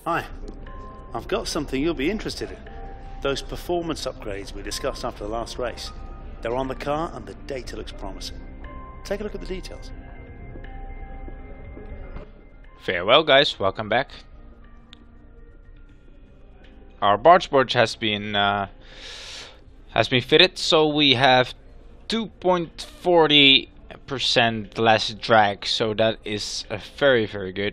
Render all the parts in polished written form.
Hi, I've got something you'll be interested in. Those performance upgrades we discussed after the last race. They're on the car and the data looks promising. Take a look at the details. Farewell guys, welcome back. Our barge board has been fitted, so we have 2.40% less drag, so that is very good.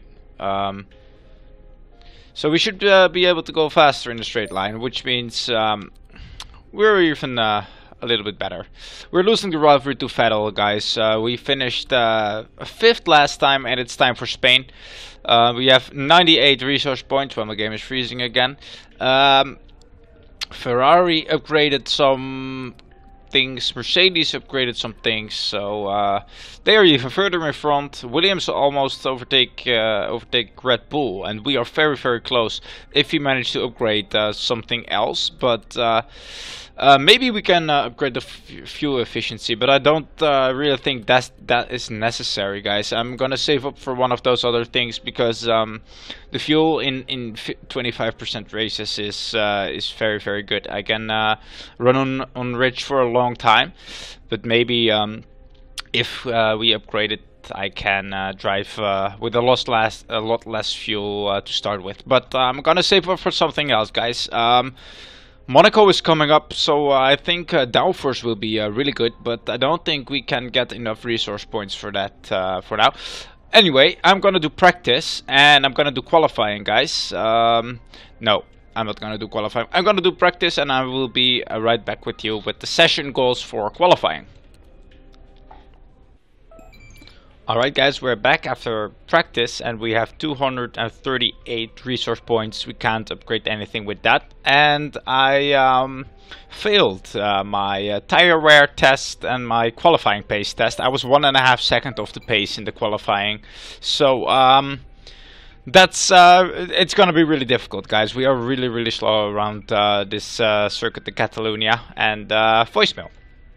So we should be able to go faster in the straight line, which means we're even a little bit better. We're losing the rivalry to Vettel, guys. We finished 5th last time, and it's time for Spain. We have 98 resource points when the game is freezing again. Ferrari upgraded some things, Mercedes upgraded some things, so they are even further in front. Williams almost overtake Red Bull, and we are very close if we manage to upgrade something else, but maybe we can upgrade the fuel efficiency, but I don't really think that is necessary, guys. I'm gonna save up for one of those other things, because the fuel in 25% races is very good. I can run on rich for a long time, but maybe if we upgrade it, I can drive with a lot less fuel to start with. But I'm gonna save up for something else, guys. Monaco is coming up, so I think downforce will be really good, but I don't think we can get enough resource points for that for now. Anyway, I'm gonna do practice, and I'm gonna do qualifying, guys. No, I'm not gonna do qualifying. I'm gonna do practice, and I will be right back with you with the session goals for qualifying. Alright guys, we're back after practice, and we have 238 resource points. We can't upgrade anything with that, and I failed my tire wear test and my qualifying pace test. I was 1.5 seconds off the pace in the qualifying, so that's it's gonna be really difficult, guys. We are really slow around this circuit de Catalunya. And voicemail.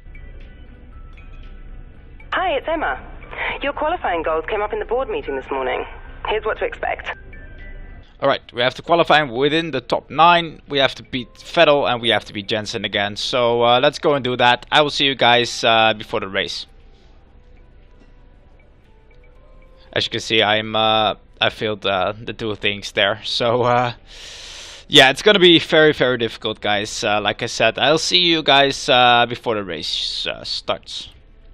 Hi, it's Emma. Your qualifying goals came up in the board meeting this morning. Here's what to expect. Alright, we have to qualify within the top 9. We have to beat Vettel, and we have to beat Jensen again. So let's go and do that. I will see you guys before the race. As you can see, I failed the 2 things there. So yeah, it's gonna be very difficult, guys. Like I said, I'll see you guys before the race starts.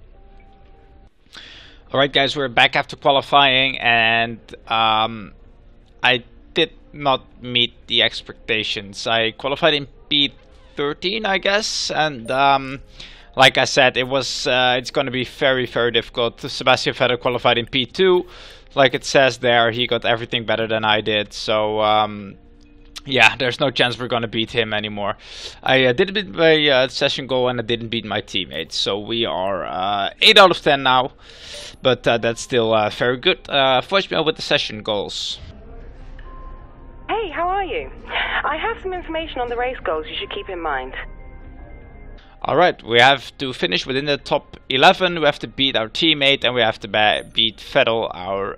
Alright guys, we're back after qualifying, and I did not meet the expectations. I qualified in P13, I guess, and like I said, it's going to be very difficult. Sebastian Vettel qualified in P2, like it says there. He got everything better than I did, so yeah, there's no chance we're gonna beat him anymore. I didn't beat my session goal, and I didn't beat my teammates, so we are 8 out of 10 now, but that's still very good. Voicemail with the session goals. Hey, how are you? I have some information on the race goals you should keep in mind. Alright, we have to finish within the top 11, we have to beat our teammate, and we have to beat Vettel, our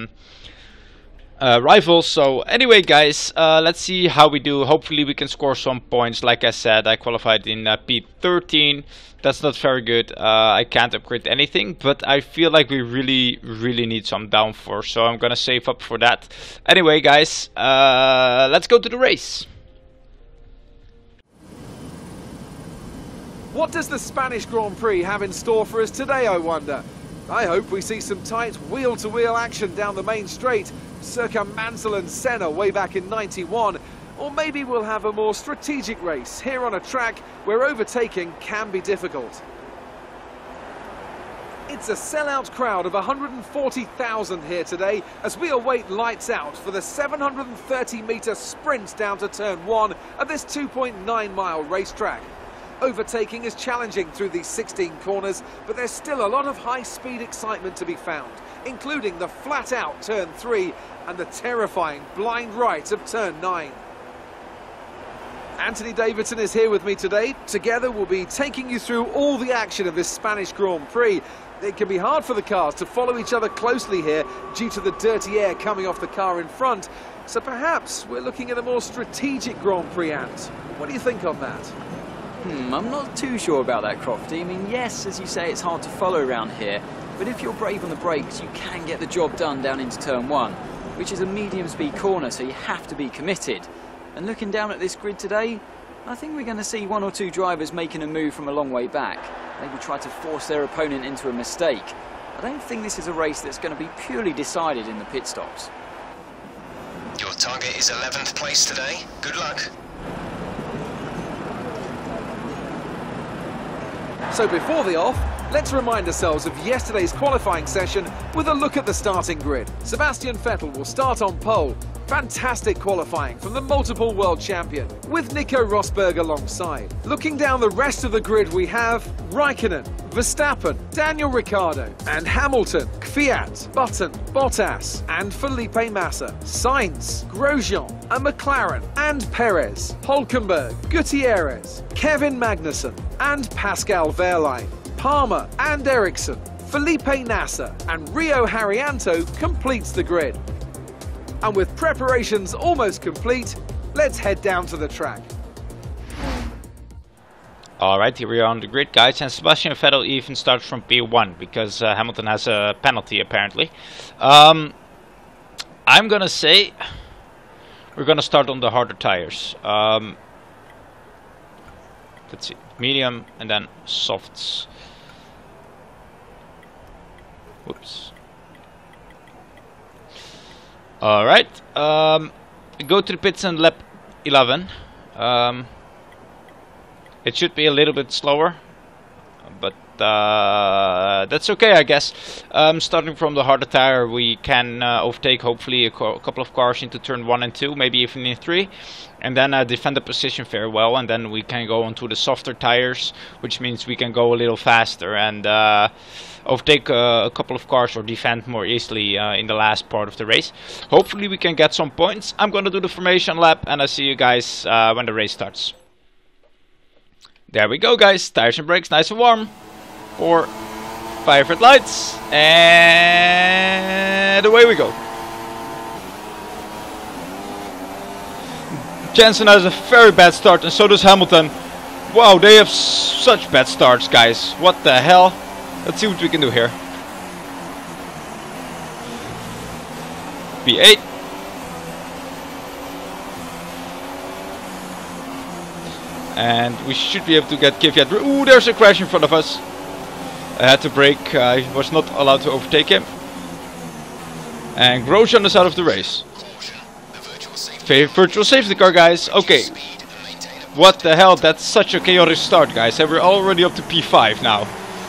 rivals. So anyway guys, let's see how we do. Hopefully we can score some points. Like I said, I qualified in P13. That's not very good. I can't upgrade anything, but I feel like we really need some downforce, so I'm gonna save up for that. Anyway guys, let's go to the race. What does the Spanish Grand Prix have in store for us today, I wonder? I hope we see some tight wheel-to-wheel action down the main straight, circa Mansell and Senna way back in '91. Or maybe we'll have a more strategic race here on a track where overtaking can be difficult. It's a sellout crowd of 140,000 here today as we await lights out for the 730-metre sprint down to turn 1 of this 2.9-mile racetrack. Overtaking is challenging through these 16 corners, but there's still a lot of high-speed excitement to be found, including the flat-out turn 3 and the terrifying blind right of turn 9. Anthony Davidson is here with me today. Together we'll be taking you through all the action of this Spanish Grand Prix. It can be hard for the cars to follow each other closely here due to the dirty air coming off the car in front. So perhaps we're looking at a more strategic Grand Prix, Ant. What do you think on that? I'm not too sure about that, Crofty. I mean, yes, as you say, it's hard to follow around here, but if you're brave on the brakes, you can get the job done down into turn 1, which is a medium-speed corner, so you have to be committed. And looking down at this grid today, I think we're going to see 1 or 2 drivers making a move from a long way back. Maybe try to force their opponent into a mistake. I don't think this is a race that's going to be purely decided in the pit stops. Your target is 11th place today. Good luck. So before the off, let's remind ourselves of yesterday's qualifying session with a look at the starting grid. Sebastian Vettel will start on pole. Fantastic qualifying from the multiple world champion, with Nico Rosberg alongside. Looking down the rest of the grid, we have Raikkonen, Verstappen, Daniel Ricciardo and Hamilton, Kvyat, Button, Bottas and Felipe Massa, Sainz, Grosjean and McLaren and Perez, Hülkenberg, Gutierrez, Kevin Magnussen and Pascal Wehrlein, Palmer and Ericsson, Felipe Nasser and Rio Haryanto completes the grid. And with preparations almost complete, let's head down to the track. Alright, here we are on the grid, guys, and Sebastian Vettel even starts from P1 because Hamilton has a penalty apparently. I'm gonna say we're gonna start on the harder tires. Let's see, medium and then softs. Whoops. Alright, go to the pits in lap 11. It should be a little bit slower, but that's okay, I guess. Starting from the harder tire, we can overtake hopefully a couple of cars into turn 1 and 2, maybe even in 3, and then defend the position very well, and then we can go onto the softer tires, which means we can go a little faster and overtake a couple of cars or defend more easily in the last part of the race. Hopefully we can get some points. I'm gonna do the formation lap, and I'll see you guys when the race starts. There we go, guys. Tires and brakes nice and warm. 4 5 red lights, and away we go. Jensen has a very bad start, and so does Hamilton. Wow, they have such bad starts, guys. What the hell? Let's see what we can do here. P8. And we should be able to get Kvyat. Ooh, there's a crash in front of us. I had to brake. I was not allowed to overtake him. And Grosjean is out of the race. Virtual safety car, guys. Okay. What the hell? That's such a chaotic start, guys. And we're already up to P5 now.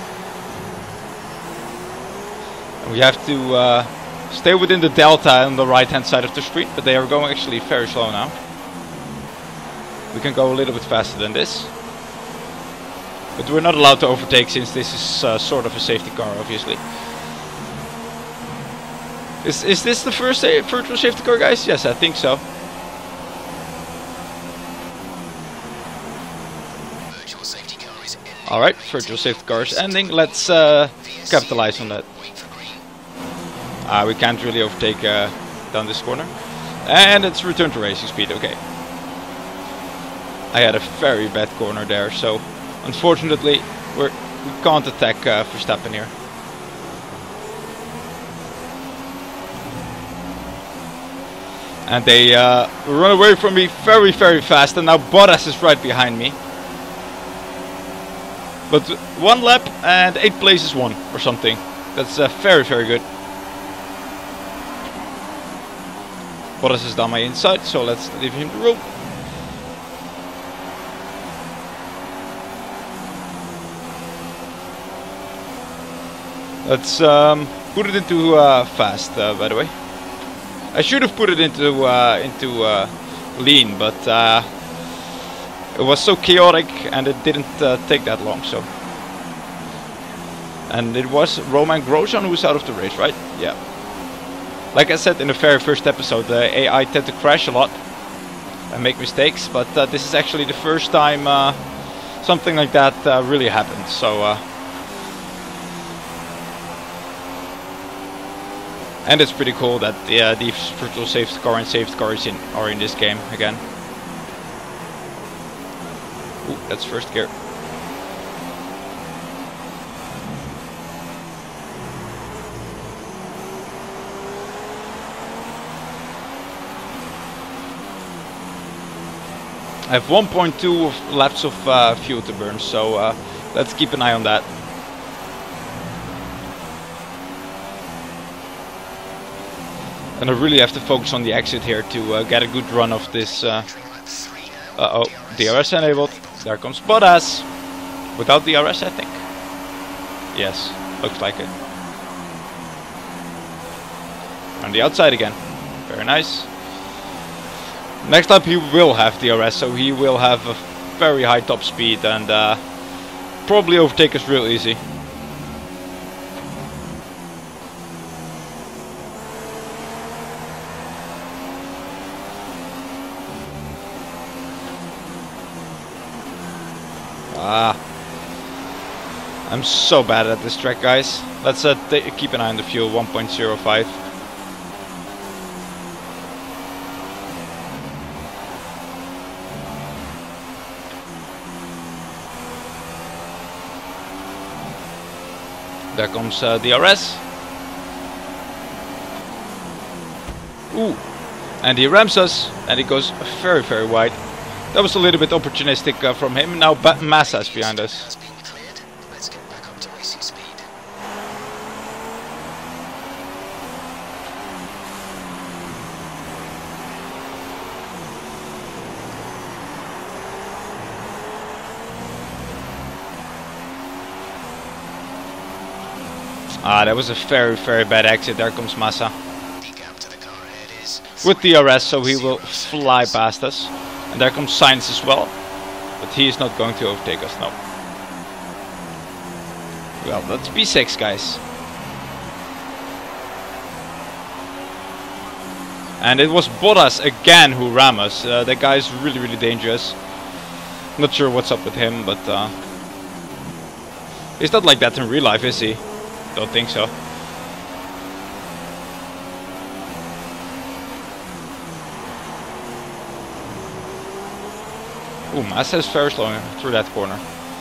And we have to stay within the delta on the right hand side of the street, but they are going actually very slow now. We can go a little bit faster than this, but we're not allowed to overtake since this is sort of a safety car, obviously. Is this the first virtual safety car, guys? Yes, I think so. Alright, virtual safety car is ending. Let's capitalize on that. We can't really overtake down this corner. And it's return to racing speed, okay. I had a very bad corner there, so unfortunately we can't attack Verstappen here. And they run away from me very, very fast, and now Bottas is right behind me. But 1 lap and 8 places won or something. That's very, very good. Bottas is down my inside, so let's leave him the room. Let's put it into fast, by the way. I should have put it into lean, but it was so chaotic and it didn't take that long. So, and it was Romain Grosjean who was out of the race, right? Yeah. Like I said in the very first episode, the AI tend to crash a lot. and make mistakes, but this is actually the first time something like that really happened. So, and it's pretty cool that the virtual safety car and safety car are in this game again. Ooh, that's first gear. I have 1.2 laps of fuel to burn, so let's keep an eye on that. And I really have to focus on the exit here to get a good run of this. Uh-oh, DRS enabled. There comes Bottas. Without DRS, I think. Yes, looks like it. On the outside again. Very nice. Next lap he will have DRS, so he will have a very high top speed and probably overtake us real easy. I'm so bad at this track, guys. Let's keep an eye on the fuel. 1.05. There comes DRS. Ooh, and he rams us, and he goes very, very wide. That was a little bit opportunistic from him. Now Massa's behind us. Let's get back up to racing speed. That was a very, very bad exit. There comes Massa. The gap to the car ahead is With DRS, so he will fly past us. And there comes Sainz as well. But he is not going to overtake us, no. Well, that's P6, guys. And it was Bottas again who ran us. That guy is really, really dangerous. Not sure what's up with him, but he's not like that in real life, is he? Don't think so. Ooh, Massa is very slow through that corner.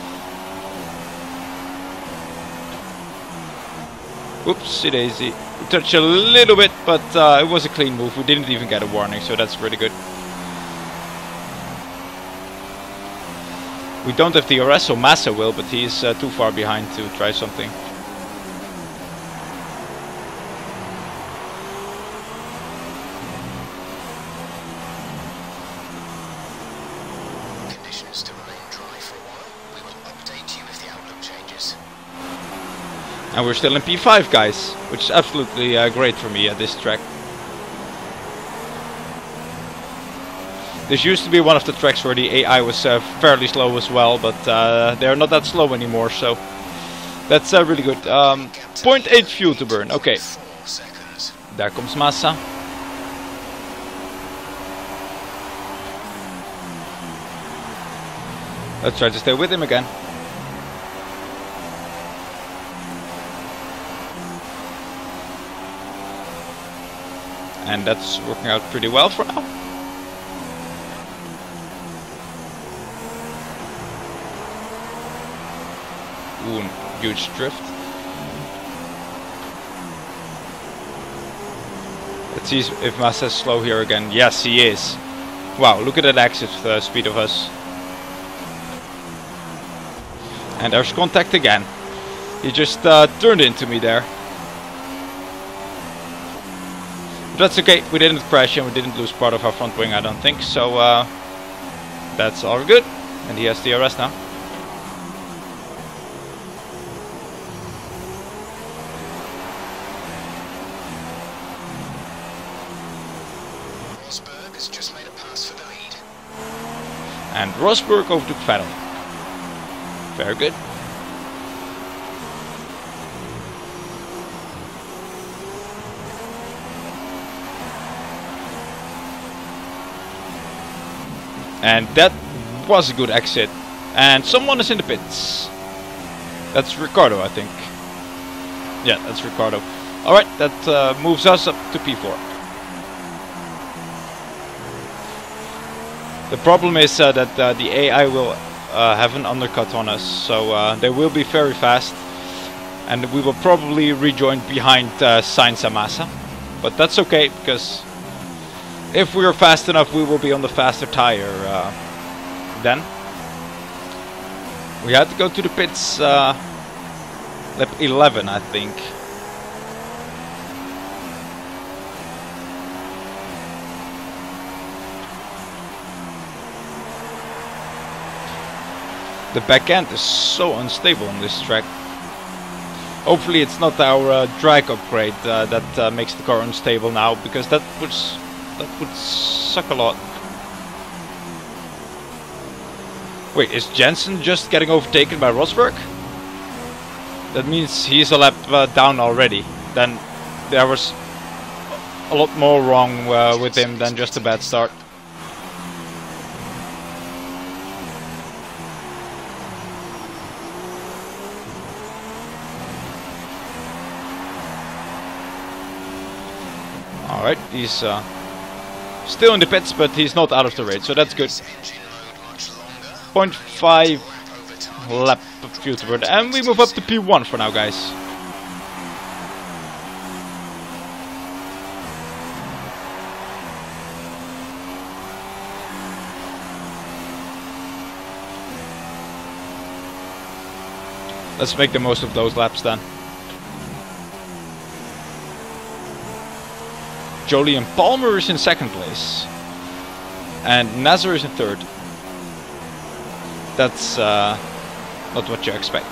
Oopsie daisy. We touched a little bit, but it was a clean move. We didn't even get a warning, so that's pretty good. We don't have DRS, so Massa will, but he's too far behind to try something. conditions to remain dry for a while. We will update you if the outlook changes. And we're still in P5, guys, which is absolutely great for me at this track. This used to be one of the tracks where the AI was fairly slow as well, but they're not that slow anymore, so that's really good. 0.8 fuel to burn, okay. 4 seconds. There comes Massa. Let's try to stay with him again. And that's working out pretty well for now. Ooh, huge drift. Let's see if Massa is slow here again. Yes, he is. Wow, look at that exit speed of us. And there's contact again. He just turned into me there. But that's okay, we didn't crash and we didn't lose part of our front wing, I don't think. So that's all good. And he has DRS now. Rosberg has just made a pass for the lead. And Rosberg overtook Vettel. Very good. And that was a good exit. And someone is in the pits. That's Ricardo, I think. Yeah, that's Ricardo. Alright, that moves us up to P4. The problem is that the AI will have an undercut on us, so they will be very fast, and we will probably rejoin behind Sainz and Massa. But that's okay, because if we are fast enough, we will be on the faster tire then. We had to go to the pits lap 11, I think. The back end is so unstable on this track. Hopefully it's not our drag upgrade that makes the car unstable now, because that would suck a lot. Wait, is Jensen just getting overtaken by Rosberg? That means he's a lap down already. Then there was a lot more wrong with him than just a bad start. Alright, he's still in the pits, but he's not out of the race, so that's good. 0.5 lap of fuel to burn, and we move up to P1 for now, guys. Let's make the most of those laps then. Jolyon Palmer is in second place, and Nasser is in third. That's not what you expect.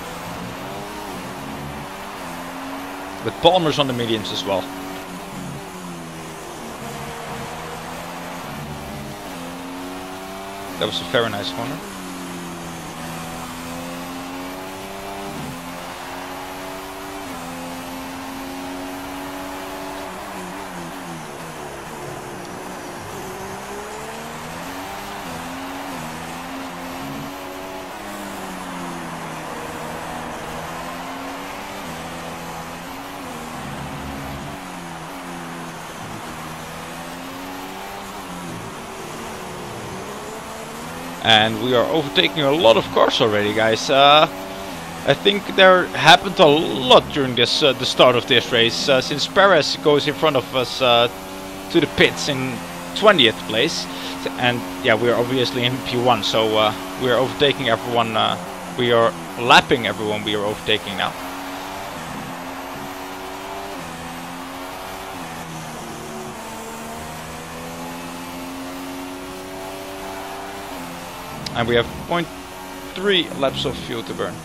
But Palmer's on the mediums as well. That was a very nice corner. And we are overtaking a lot of cars already, guys. I think there happened a lot during this the start of this race, since Perez goes in front of us to the pits in 20th place, and yeah, we are obviously in P1, so we are overtaking everyone. We are lapping everyone we are overtaking now. And we have 0.3 laps of fuel to burn.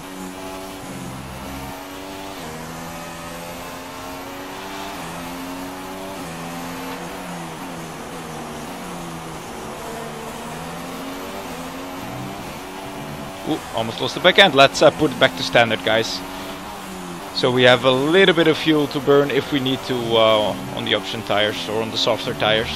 Ooh, almost lost the back end. Let's put it back to standard, guys. So we have a little bit of fuel to burn if we need to on the option tires or on the softer tires.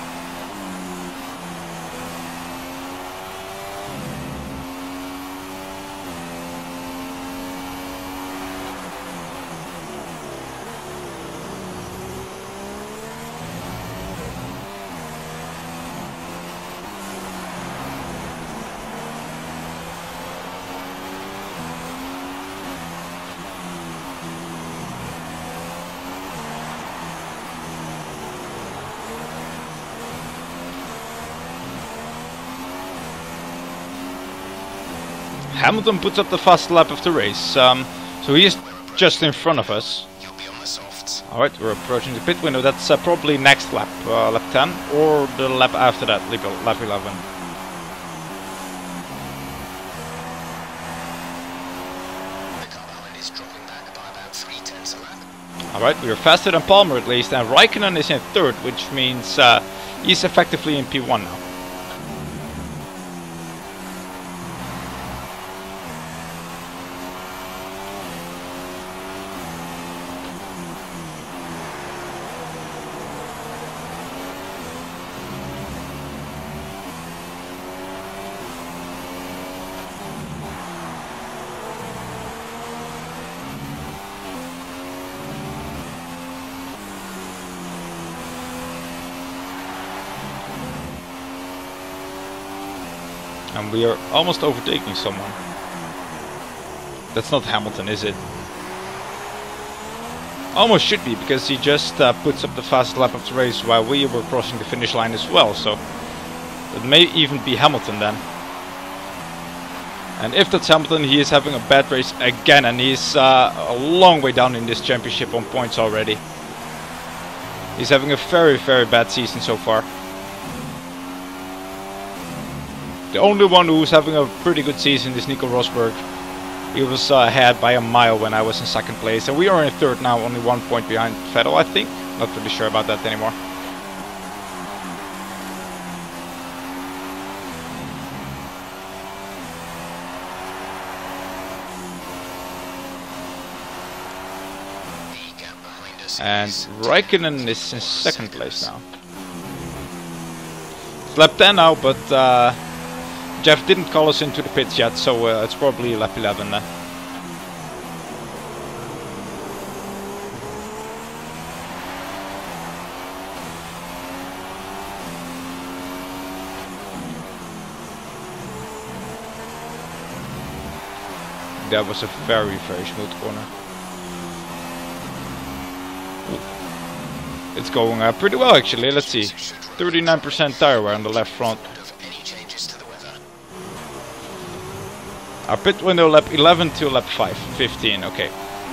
Hamilton puts up the fast lap of the race, so he is just in front of us. Alright, we're approaching the pit window. That's probably next lap, lap 10, or the lap after that, lap 11. Alright, we are faster than Palmer at least, and Raikkonen is in third, which means he's effectively in P1 now. And we are almost overtaking someone. That's not Hamilton, is it? Almost should be, because he just puts up the fastest lap of the race while we were crossing the finish line as well. So it may even be Hamilton then. And if that's Hamilton, he is having a bad race again, and he's a long way down in this championship on points already. He's having a very, very bad season so far. The only one who's having a pretty good season is Nico Rosberg. He was ahead by a mile when I was in second place, and we are in third now, only 1 point behind Vettel, I think. Not really sure about that anymore. And Raikkonen is in second place now. It's lap 10 now, but Jeff didn't call us into the pits yet, so it's probably lap 11 then. That was a very, very smooth corner. It's going pretty well actually, let's see. 39% tire wear on the left front. Our pit window lap 11 to lap 15, okay.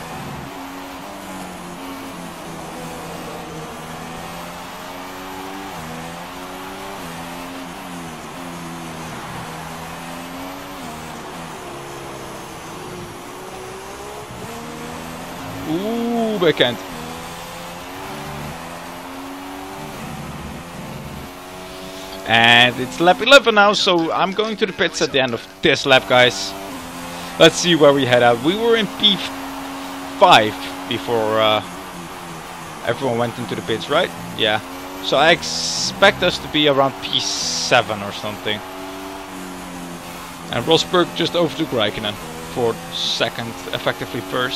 Ooh, backhand. And it's lap 11 now, so I'm going to the pits at the end of this lap, guys. Let's see where we head out. We were in P5 before everyone went into the pits, right? Yeah. So I expect us to be around P7 or something. And Rosberg just overtook Raikkonen for second, effectively first.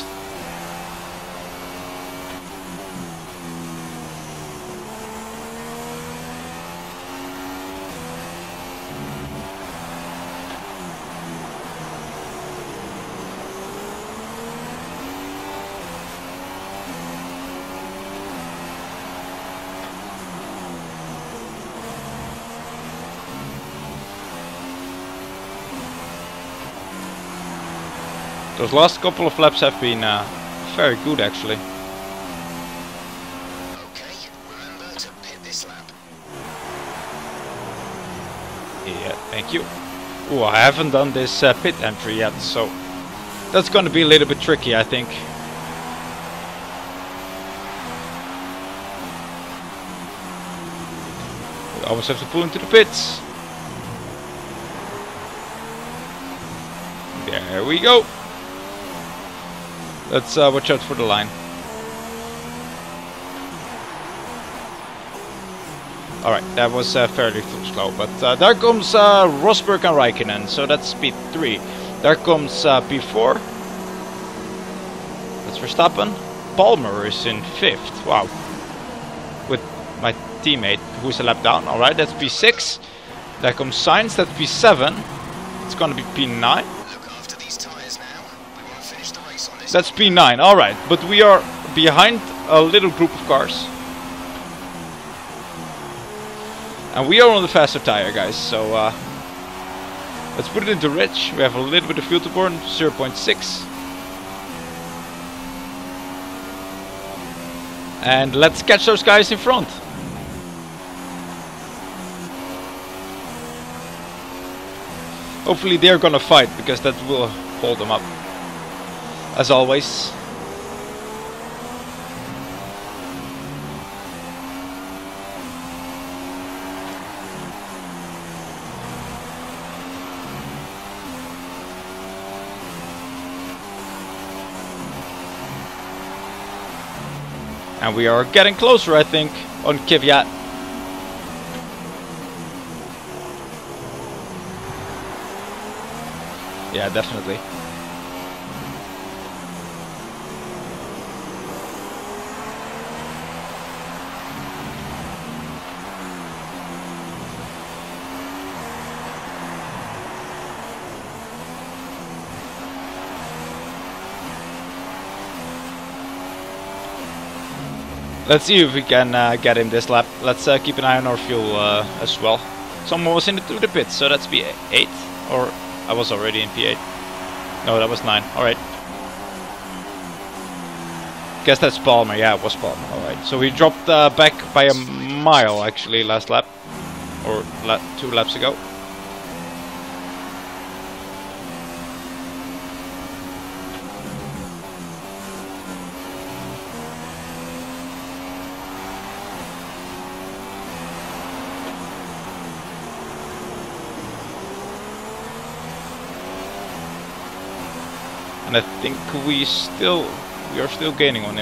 Those last couple of laps have been very good actually. Okay, remember to pit this lap. Yeah, thank you. Oh, I haven't done this pit entry yet, so that's gonna be a little bit tricky, I think. We almost have to pull into the pits. There we go. Let's watch out for the line. Alright, that was fairly slow, but there comes Rosberg and Raikkonen, so that's speed 3. There comes P4. That's Verstappen. Palmer is in 5th, wow. With my teammate, who's a lap down. Alright, that's P6. There comes Sainz, that's P7. It's gonna be P9. That's P9, alright, but we are behind a little group of cars. And we are on the faster tire, guys, so let's put it into rich. We have a little bit of fuel to burn, 0.6. And let's catch those guys in front. Hopefully they're gonna fight, because that will hold them up. As always. And we are getting closer, I think, on Kvyat. Yeah, definitely. Let's see if we can get him this lap. Let's keep an eye on our fuel as well. Someone was into the pits, so that's P8, or I was already in P8. No, that was 9. Alright. Guess that's Palmer. Yeah, it was Palmer. Alright. So we dropped back by a mile actually last lap. Or 2 laps ago. And I think we are still gaining on him.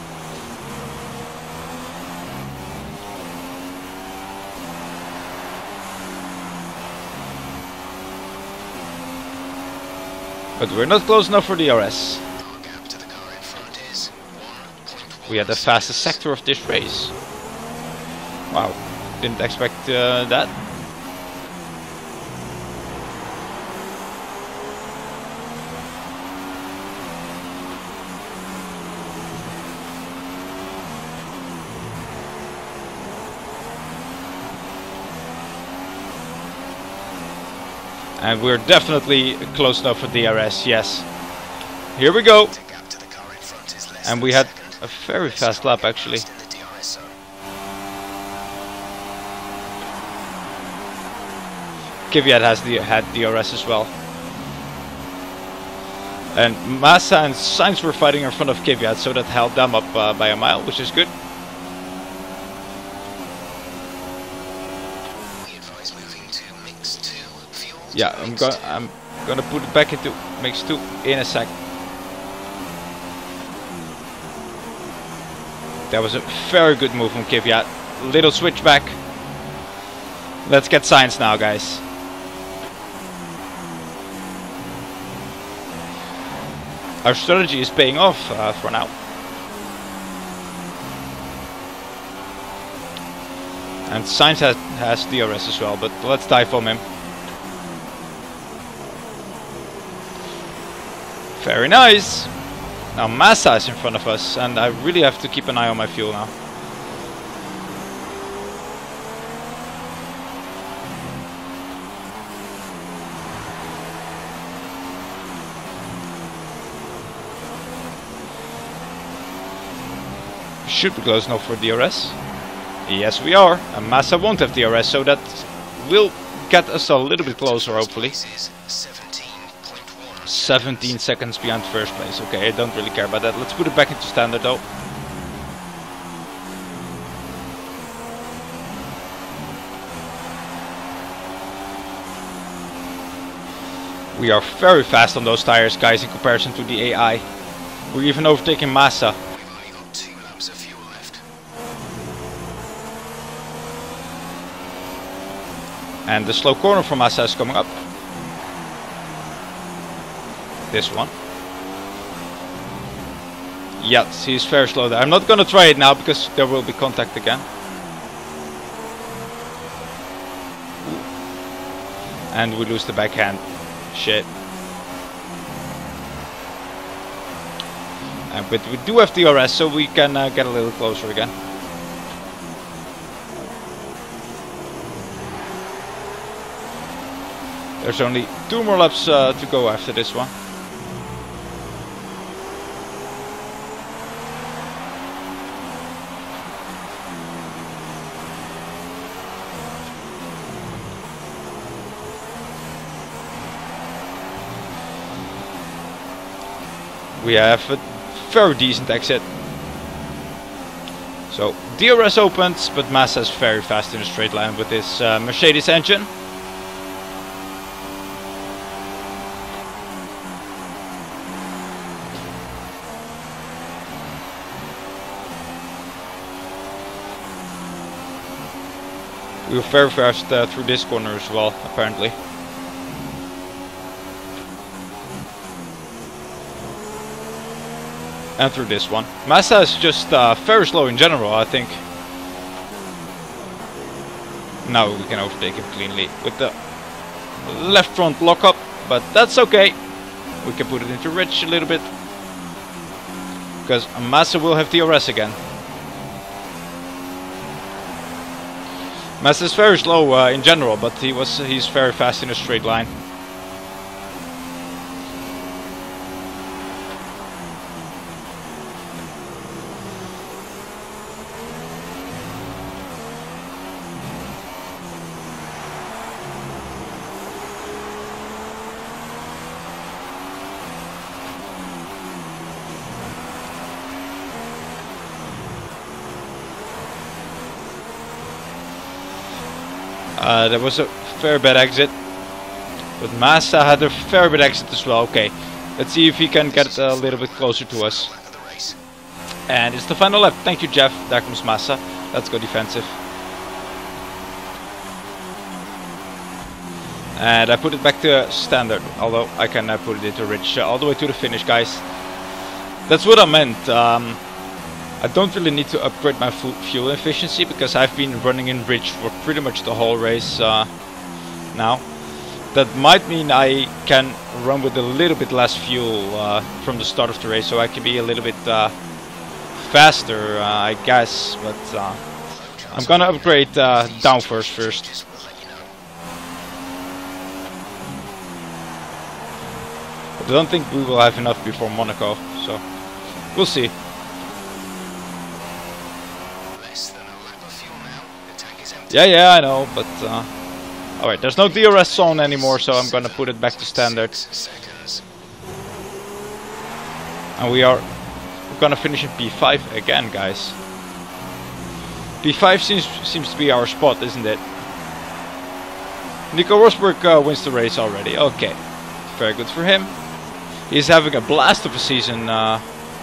But we're not close enough for DRS. We had the fastest sector of this race. Wow, didn't expect that. And we're definitely close enough for DRS, yes. Here we go. And we had a very fast lap actually. Kvyat had DRS as well. And Massa and Sainz were fighting in front of Kvyat, so that held them up by a mile, which is good. Yeah, I'm gonna put it back into mix 2 in a sec. That was a very good move from Kvyat. Little switch back. Let's get Sainz now, guys. Our strategy is paying off for now. And Sainz has DRS as well, but let's dive on him. Very nice. Now Massa is in front of us, and I really have to keep an eye on my fuel now. Should be close enough for DRS. Yes, we are. And Massa won't have DRS, so that will get us a little bit closer, hopefully. 17 seconds behind first place. Okay, I don't really care about that. Let's put it back into standard though. We are very fast on those tires, guys, in comparison to the AI. We're even overtaking Massa. We've only got 2 laps of fuel left. And the slow corner for Massa is coming up. This one. Yes, he's very slow there. I'm not gonna try it now because there will be contact again. And we lose the backhand. Shit. But we do have DRS, so we can get a little closer again. There's only 2 more laps to go after this one. We have a very decent exit. So DRS opens, but Massa is very fast in a straight line with this Mercedes engine. We were very fast through this corner as well, apparently. And through this one. Massa is just very slow in general, I think. Now we can overtake him cleanly with the left front lockup, but that's okay. We can put it into rich a little bit, because Massa will have DRS again. Massa is very slow in general, but he's very fast in a straight line. There was a very bad exit, but Massa had a very bad exit as well. Okay, let's see if he can get a little bit closer to us. And it's the final lap. Thank you, Jeff. There comes Massa. Let's go defensive. And I put it back to standard, although I can put it into rich all the way to the finish, guys. That's what I meant. I don't really need to upgrade my fuel efficiency because I've been running in rich for pretty much the whole race now. That might mean I can run with a little bit less fuel from the start of the race, so I can be a little bit faster, I guess. But I'm gonna upgrade downforce first. I don't think we will have enough before Monaco, so we'll see. Yeah, I know, but alright, there's no DRS zone anymore, so I'm gonna put it back to standard. And we're gonna finish in P5 again, guys. P5 seems to be our spot, isn't it? Nico Rosberg wins the race already. Okay, very good for him. He's having a blast of a season now.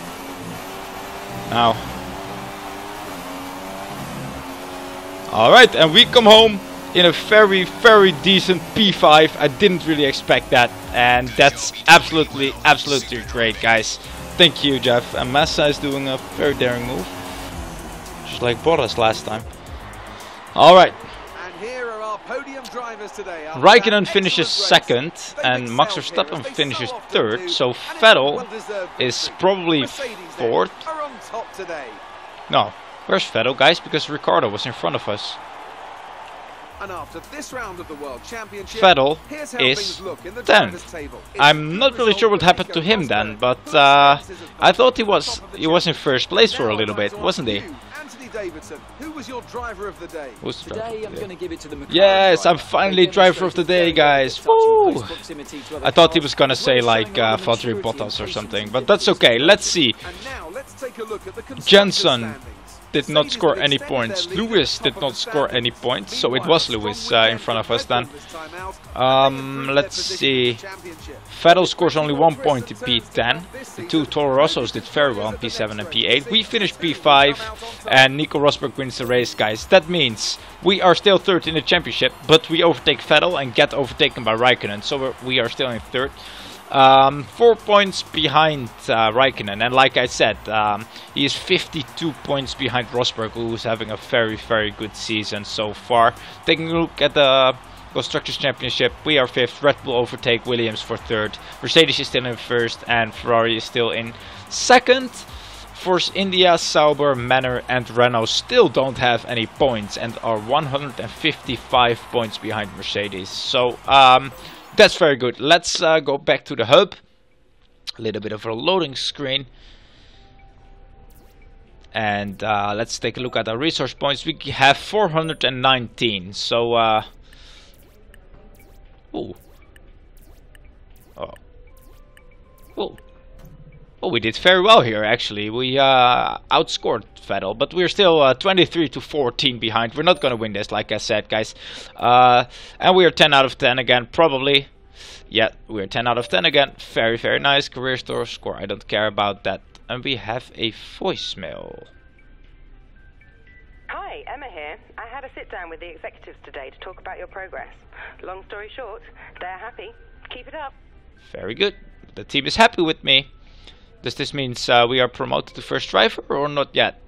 Alright, and we come home in a very, very decent P5. I didn't really expect that, and that's absolutely great, guys. Thank you, Jeff. And Massa is doing a very daring move, just like Bottas last time. Alright. And here are our podium drivers today. Raikkonen finishes second, and Max Verstappen finishes third, so Vettel is probably fourth. No. Where's Vettel, guys? Because Ricciardo was in front of us. And after this round of the World Championship, Vettel is 10th. I'm not really sure what happened to him then, but I thought he was in first place for a little bit, wasn't he? Anthony Davidson, who was your driver of the day? Who's the driver? Today I'm going to give it to the McLaren Yes, driver. I'm finally driver of the day, guys. Woo! I thought he was gonna say like Valtteri Bottas or something, but that's okay. Let's see. And now let's take a look at the Jenson did not score any points. Lewis did not score any points, so it was Lewis in front of us then. Let's see. Vettel scores only 1 point in P10. The two Toro Rossos did very well in P7 and P8. We finished P5 and Nico Rosberg wins the race, guys. That means we are still third in the championship, but we overtake Vettel and get overtaken by Raikkonen, so we are still in third. 4 points behind Raikkonen, and like I said, he is 52 points behind Rosberg, who's having a very, very good season so far. Taking a look at the Constructors' Championship, we are 5th, Red Bull overtake Williams for 3rd, Mercedes is still in 1st, and Ferrari is still in 2nd. Force India, Sauber, Manor and Renault still don't have any points and are 155 points behind Mercedes. So, that's very good. Let's go back to the hub. A little bit of a loading screen. And let's take a look at our resource points. We have 419. So, ooh. Oh. Ooh. Oh, we did very well here, actually. We outscored Vettel, but we're still 23 to 14 behind. We're not going to win this, like I said, guys. And we are 10 out of 10 again, probably. Yeah, we're 10 out of 10 again. Very, very nice. Career score, I don't care about that. And we have a voicemail. Hi, Emma here. I had a sit down with the executives today to talk about your progress. Long story short, they're happy. Keep it up. Very good. The team is happy with me. Does this mean we are promoted to first driver or not yet?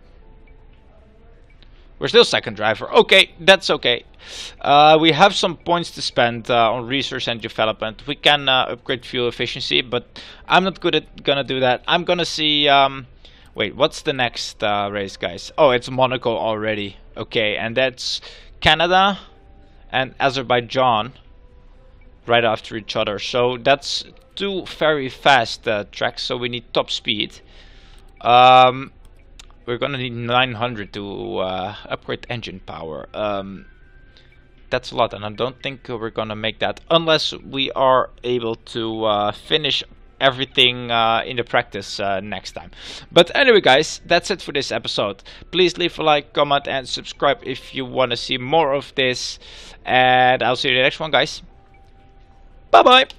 We're still second driver. Okay, that's okay. We have some points to spend on research and development. We can upgrade fuel efficiency, but I'm not gonna do that. I'm gonna see. Wait, what's the next race, guys? Oh, it's Monaco already. Okay, and that's Canada and Azerbaijan right after each other. So that's 2 very fast tracks, so we need top speed. We're gonna need 900 to upgrade engine power. That's a lot, and I don't think we're gonna make that unless we are able to finish everything in the practice next time. But anyway guys, that's it for this episode. Please leave a like, comment and subscribe if you want to see more of this, and I'll see you in the next one guys. Bye bye.